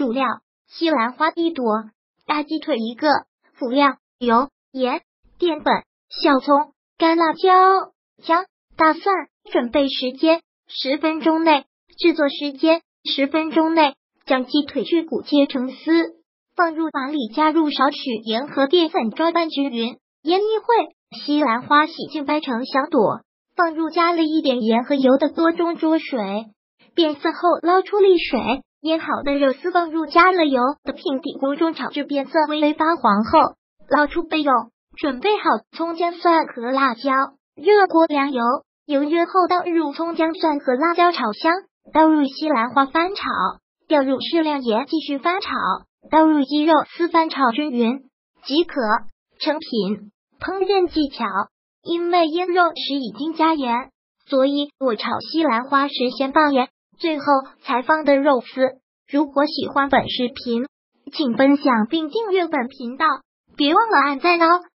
主料：西兰花1朵，大鸡腿1个，辅料：油、盐、淀粉、小葱、干辣椒、姜、大蒜。准备时间10分钟内，制作时间10分钟内。将鸡腿去骨切成丝，放入碗里，加入少许盐和淀粉，抓拌均匀。腌一会，西兰花洗净掰成小朵，放入加了一点盐和油的锅中焯水，变色后捞出沥水。腌好的肉丝放入加了油的平底锅中炒至变色微发黄后，捞出备用。准备好葱姜蒜和辣椒，热锅凉油，油热后倒入葱姜蒜和辣椒炒香，倒入西兰花翻炒，调入适量盐继续翻炒，倒入鸡肉丝翻炒均匀即可。成品。烹饪技巧：因为腌肉时已经加盐，所以我炒西兰花时先放盐，最后才放的肉丝。如果喜欢本视频，请分享并订阅本频道，别忘了按赞哦。